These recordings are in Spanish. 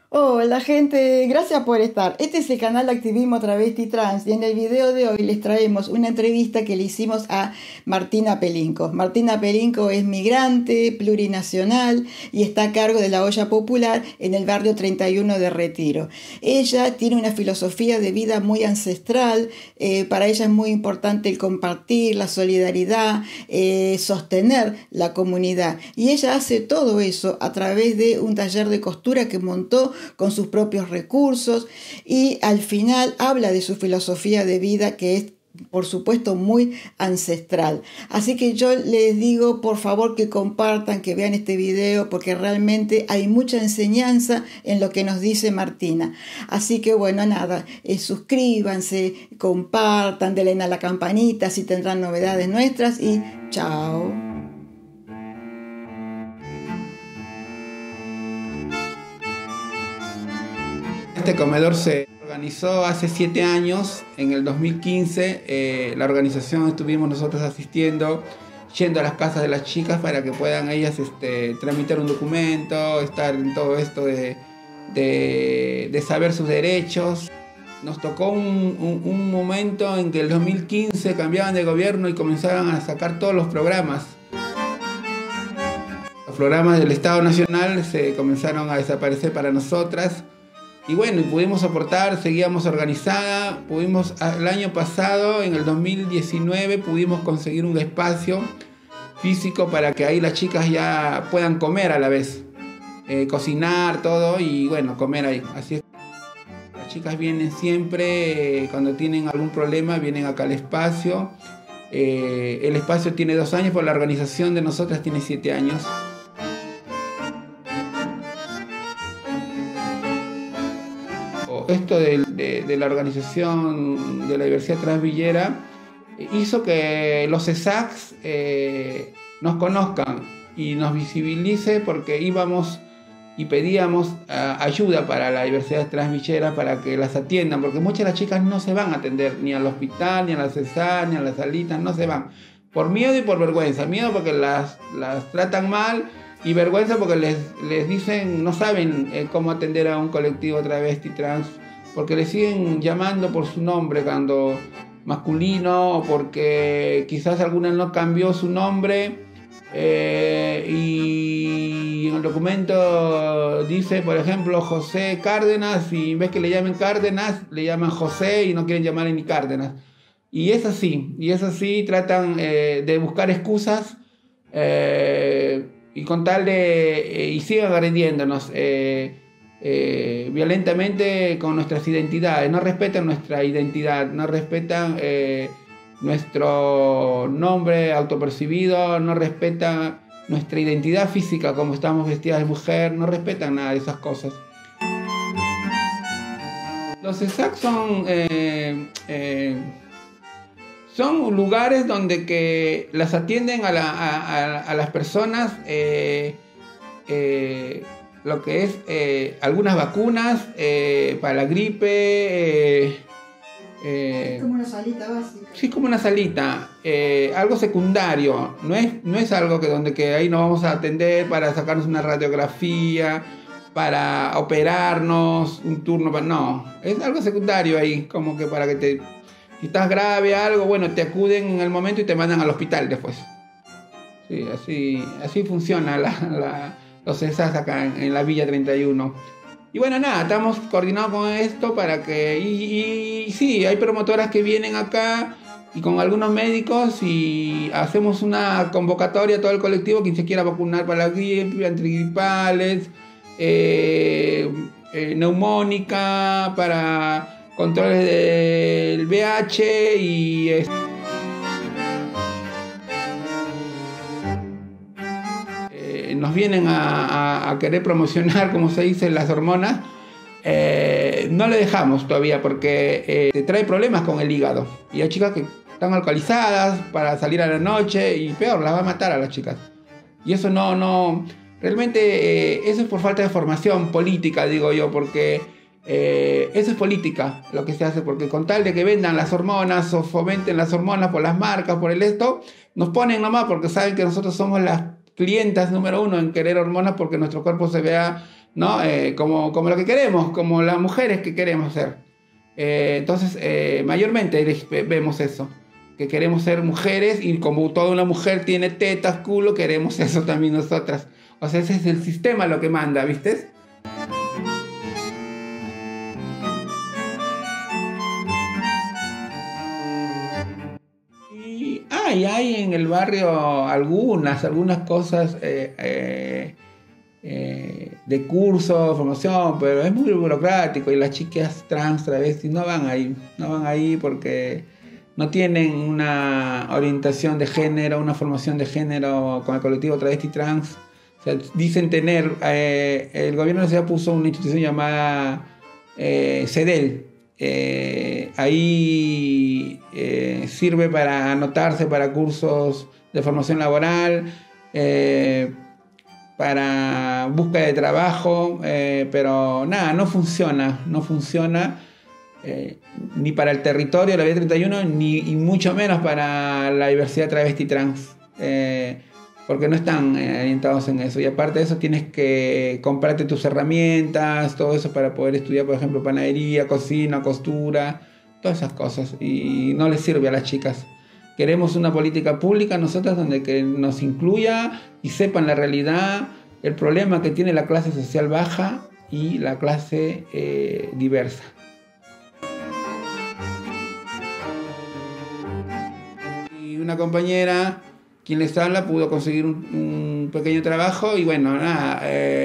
Hola gente, gracias por estar. Este es el canal de Activismo Travesti Trans y en el video de hoy les traemos una entrevista que le hicimos a Martina Pelinco. Martina Pelinco es migrante, plurinacional y está a cargo de la olla popular en el barrio 31 de Retiro. Ella tiene una filosofía de vida muy ancestral, para ella es muy importante el compartir, la solidaridad, sostener la comunidad. Y ella hace todo eso a través de un taller de costura que montó con sus propios recursos y al final habla de su filosofía de vida que es por supuesto muy ancestral. Así que yo les digo por favor que compartan, que vean este video porque realmente hay mucha enseñanza en lo que nos dice Martina. Así que bueno, nada, suscríbanse, compartan, denle a la campanita, así tendrán novedades nuestras y chao. Este comedor se organizó hace 7 años, en el 2015. La organización estuvimos nosotros asistiendo, yendo a las casas de las chicas para que puedan ellas tramitar un documento, estar en todo esto de saber sus derechos. Nos tocó un momento en que el 2015 cambiaban de gobierno y comenzaron a sacar todos los programas. Los programas del Estado Nacional se comenzaron a desaparecer para nosotras. Y bueno, pudimos aportar, seguíamos organizada, el año pasado, en el 2019, pudimos conseguir un espacio físico para que ahí las chicas ya puedan comer a la vez, cocinar todo y bueno, comer ahí. Así es. Las chicas vienen siempre, cuando tienen algún problema, vienen acá al espacio. El espacio tiene 2 años, pero la organización de nosotras tiene 7 años. Esto de la organización de la diversidad transvillera hizo que los ESACs nos conozcan y nos visibilice, porque íbamos y pedíamos ayuda para la diversidad transvillera para que las atiendan, porque muchas de las chicas no se van a atender ni al hospital, ni a la CESAR, ni a las salitas, no se van por miedo y por vergüenza. Miedo porque las tratan mal y vergüenza porque les dicen, no saben cómo atender a un colectivo travesti trans, porque le siguen llamando por su nombre cuando masculino, o porque quizás alguna no cambió su nombre y en el documento dice, por ejemplo, José Cárdenas, y en vez que le llamen Cárdenas, le llaman José y no quieren llamarle ni Cárdenas. Y es así, tratan de buscar excusas y con tal y siguen agrediéndonos violentamente con nuestras identidades. No respetan nuestra identidad, no respetan nuestro nombre autopercibido, no respetan nuestra identidad física, como estamos vestidas de mujer, no respetan nada de esas cosas. Los ESAC son lugares donde que las atienden a las personas, lo que es algunas vacunas para la gripe. Es como una salita básica. Sí, como una salita, algo secundario. No es algo donde que ahí nos vamos a atender para sacarnos una radiografía, para operarnos, un turno, no. Es algo secundario ahí, como que para que si estás grave algo, bueno, te acuden en el momento y te mandan al hospital después. Sí, así funciona los ESAs acá en la Villa 31. Y bueno, nada, estamos coordinados con esto para que... Y sí, hay promotoras que vienen acá y con algunos médicos y hacemos una convocatoria a todo el colectivo quien se quiera vacunar para la gripe, antigripales, neumónica, para controles del VIH y... nos vienen a querer promocionar, como se dice, las hormonas. No le dejamos todavía porque te trae problemas con el hígado. Y hay chicas que están alcoholizadas para salir a la noche y peor, las va a matar a las chicas. Y eso no realmente eso es por falta de formación política, digo yo, porque eso es política lo que se hace, porque con tal de que vendan las hormonas o fomenten las hormonas por las marcas, por el esto, nos ponen nomás porque saben que nosotros somos las clientas número 1 en querer hormonas porque nuestro cuerpo se vea ¿no? Como lo que queremos, como las mujeres que queremos ser. Entonces, mayormente vemos eso, que queremos ser mujeres y como toda una mujer tiene tetas, culo, queremos eso también nosotras. O sea, ese es el sistema lo que manda, ¿viste? Y hay en el barrio algunas cosas de curso, formación, pero es muy burocrático y las chicas trans, travestis no van ahí porque no tienen una orientación de género, una formación de género con el colectivo travesti trans. O sea, dicen tener, el gobierno de la ciudad puso una institución llamada CEDEL. Ahí sirve para anotarse para cursos de formación laboral, para búsqueda de trabajo, pero nada, no funciona ni para el territorio de la Vía 31, y mucho menos para la diversidad travesti trans, porque no están orientados en eso. Y aparte de eso tienes que comprarte tus herramientas, todo eso para poder estudiar, por ejemplo, panadería, cocina, costura, todas esas cosas, y no les sirve a las chicas. Queremos una política pública nosotros donde que nos incluya y sepan la realidad, el problema que tiene la clase social baja y la clase diversa. Y una compañera, quien les habla, pudo conseguir un pequeño trabajo y bueno, nada,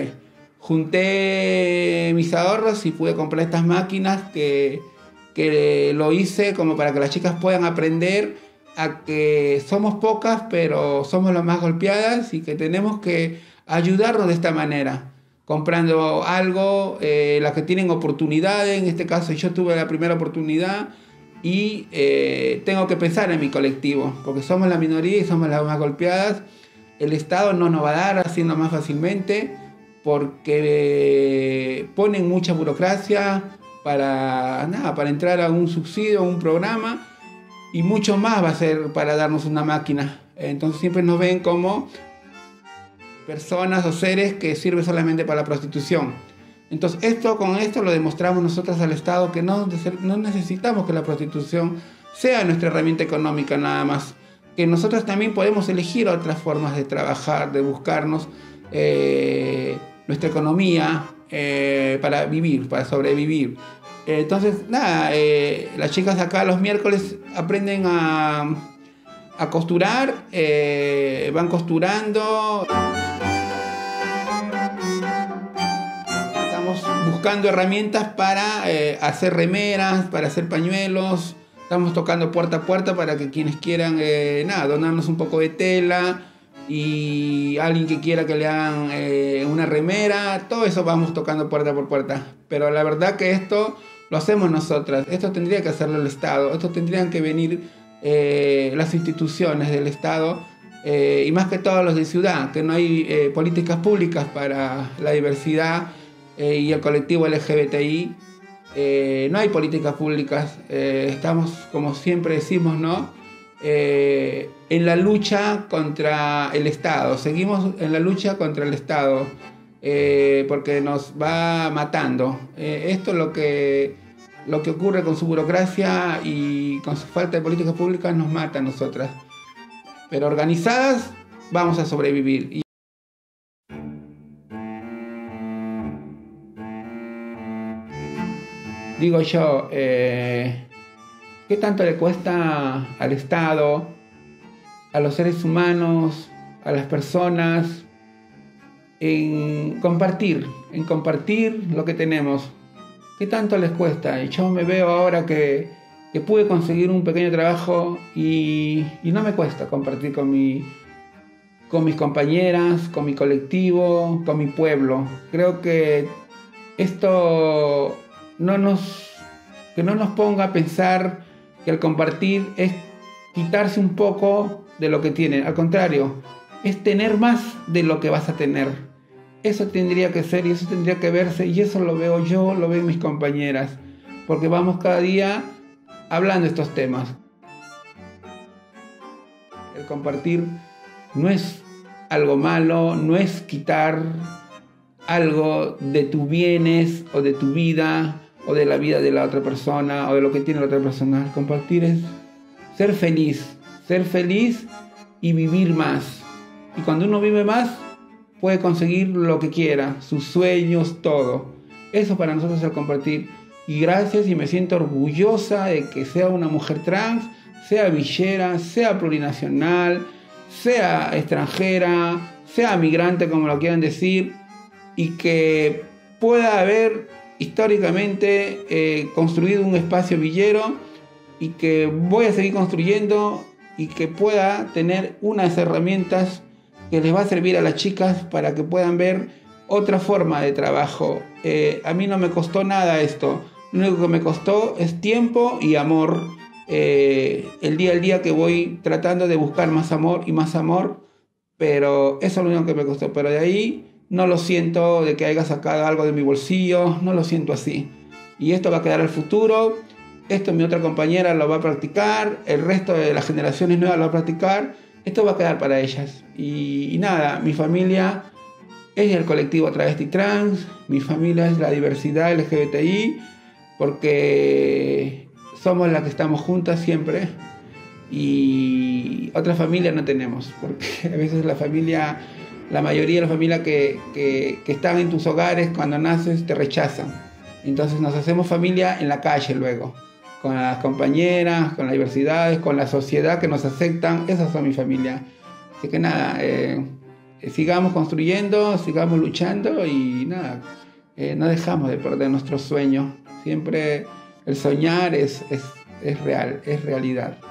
junté mis ahorros y pude comprar estas máquinas que lo hice como para que las chicas puedan aprender a que somos pocas, pero somos las más golpeadas y que tenemos que ayudarnos de esta manera, comprando algo, las que tienen oportunidades. En este caso yo tuve la primera oportunidad y tengo que pensar en mi colectivo, porque somos la minoría y somos las más golpeadas. El Estado no nos va a dar haciendo más fácilmente, porque ponen mucha burocracia para entrar a un subsidio, a un programa, y mucho más va a ser para darnos una máquina. Entonces siempre nos ven como personas o seres que sirven solamente para la prostitución. Entonces con esto lo demostramos nosotros al Estado, que no necesitamos que la prostitución sea nuestra herramienta económica nada más, que nosotros también podemos elegir otras formas de trabajar, de buscarnos nuestra economía para vivir, para sobrevivir. Entonces, nada, las chicas acá los miércoles aprenden a costurar, van costurando. Estamos buscando herramientas para hacer remeras, para hacer pañuelos. Estamos tocando puerta a puerta para que quienes quieran donarnos un poco de tela, y alguien que quiera que le hagan una remera. Todo eso vamos tocando puerta por puerta. Pero la verdad que esto lo hacemos nosotras. Esto tendría que hacerlo el Estado. Esto tendrían que venir las instituciones del Estado, y más que todo los de ciudad, que no hay políticas públicas para la diversidad y el colectivo LGBTI. No hay políticas públicas. Estamos, como siempre decimos, ¿no? En la lucha contra el Estado. Seguimos en la lucha contra el Estado, porque nos va matando. Esto es lo que ocurre con su burocracia y con su falta de políticas públicas, nos mata a nosotras. Pero organizadas vamos a sobrevivir. Digo yo, ¿qué tanto le cuesta al Estado, a los seres humanos, a las personas, en compartir lo que tenemos? ¿Qué tanto les cuesta? Y yo me veo ahora que pude conseguir un pequeño trabajo y no me cuesta compartir con mis compañeras, con mi colectivo, con mi pueblo. Creo que esto que no nos ponga a pensar que el compartir es quitarse un poco de lo que tienen. Al contrario, es tener más de lo que vas a tener. Eso tendría que ser y eso tendría que verse, y eso lo veo yo, lo ven mis compañeras, porque vamos cada día hablando de estos temas. El compartir no es algo malo, no es quitar, algo de tus bienes o de tu vida o de la vida de la otra persona o de lo que tiene la otra persona. Compartir es ser feliz y vivir más. Y cuando uno vive más, puede conseguir lo que quiera, sus sueños, todo. Eso para nosotros es el compartir. Y gracias, y me siento orgullosa de que sea una mujer trans, sea villera, sea plurinacional, sea extranjera, sea migrante, como lo quieran decir, y que pueda haber históricamente construido un espacio villero, y que voy a seguir construyendo, y que pueda tener unas herramientas que les va a servir a las chicas para que puedan ver otra forma de trabajo. A mí no me costó nada esto. Lo único que me costó es tiempo y amor. El día al día que voy tratando de buscar más amor, pero eso es lo único que me costó. Pero de ahí no lo siento de que haya sacado algo de mi bolsillo, no lo siento así. Y esto va a quedar al futuro. Esto mi otra compañera lo va a practicar, el resto de las generaciones nuevas lo va a practicar. Esto va a quedar para ellas. Y nada, mi familia es el colectivo travesti trans, mi familia es la diversidad LGBTI, porque somos las que estamos juntas siempre, y otra familia no tenemos, porque a veces la mayoría de la familia que están en tus hogares cuando naces te rechazan. Entonces nos hacemos familia en la calle luego, con las compañeras, con las diversidades, con la sociedad que nos aceptan. Esas son mi familia. Así que nada, sigamos construyendo, sigamos luchando y nada, no dejamos de perder nuestros sueños. Siempre el soñar es real, es realidad.